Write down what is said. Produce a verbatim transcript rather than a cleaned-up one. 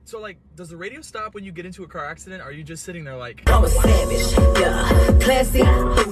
So like, does the radio stop when you get into a car accident? Or are you just sitting there like, I'm a savage, yeah, classy,